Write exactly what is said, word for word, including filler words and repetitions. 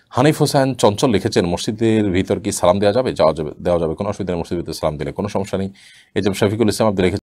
হানিফ হোসেন চঞ্চল লিখেছেন, মসজিদের ভিতর কি সালাম দেওয়া যাবে? যাওয়া যাবে, দেওয়া যাবে, কোনো অসুবিধা নেই। মসজিদের ভিতরে সালাম দিলে কোনো সমস্যা নেই। এই যে শফিকুল ইসলাম আপনি লিখেছেন